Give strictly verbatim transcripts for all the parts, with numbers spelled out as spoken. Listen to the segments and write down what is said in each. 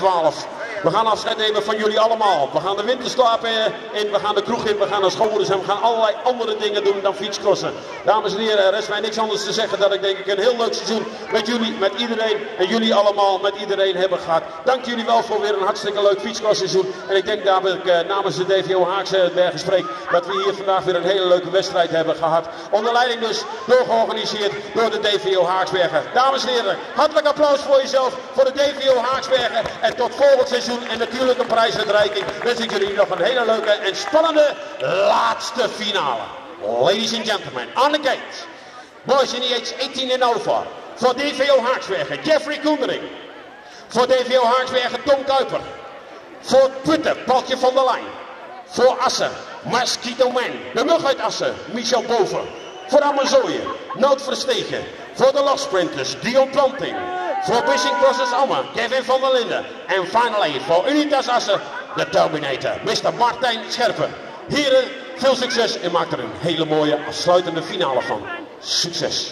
twaalf. We gaan afscheid nemen van jullie allemaal. We gaan de winterslaap in, we gaan de kroeg in, we gaan naar school en we gaan allerlei andere dingen doen dan fietscrossen. Dames en heren, er rest mij niks anders te zeggen dat ik denk ik een heel leuk seizoen met jullie, met iedereen en jullie allemaal met iedereen hebben gehad. Dank jullie wel voor weer een hartstikke leuk fietscrossseizoen. En ik denk dat ik uh, namens de D V O Haaksbergen spreek dat we hier vandaag weer een hele leuke wedstrijd hebben gehad. Onder leiding dus door georganiseerd door de D V O Haaksbergen. Dames en heren, hartelijk applaus voor jezelf, voor de D V O Haaksbergen en tot volgend seizoen. En natuurlijk een prijsuitreiking. Wens ik jullie nog een hele leuke en spannende laatste finale. Ladies and gentlemen, on the gate. Boys in the age eighteen and over. Voor D V O Haaksbergen, Jeffrey Koendering. Voor D V O Haaksbergen, Tom Kuiper. Voor Putten, Paultje van der Lijn. Voor Assen, Mosquito Man. De Mug uit Assen, Michel Boven. Voor Amerzooien, Nout Verstegen. Voor de logsprinters, Dion Planting. Voor Bushing Process Amme, Kevin van der Linden. En finally, voor Unitas Assen, de Terminator, mister Martijn Scherpen. Heren, veel succes en maak er een hele mooie afsluitende finale van. Succes!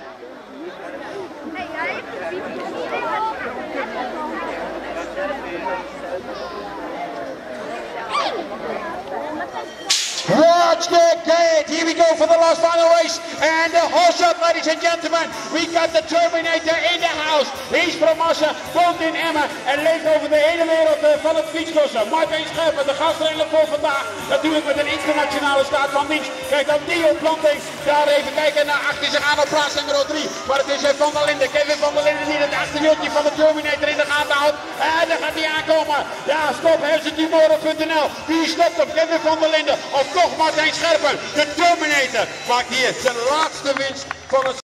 Watch the gate. Here we go for the last final race. And the horse up, ladies and gentlemen. We got the Terminator in the house. He's from Assen, woont in Emmen en leeft over de hele wereld van het fietscrossen. Martijn Scherpen, de gasttrainer voor vandaag. Natuurlijk met een internationale staat van dienst. Kijk dan Dion Planting. Daar even kijken naar achter zich aan op plaats nummer drie. Maar het is Van der Linden, Kevin van der Linden die het achterwieltje van de Terminator in de gaten houdt. En daar gaat hij aankomen. Ja, stop, hersentumoro punt n l. Wie stopt op Kevin van der Linden? Of toch Martijn Scherpen, de Terminator, maakt hier zijn laatste winst van het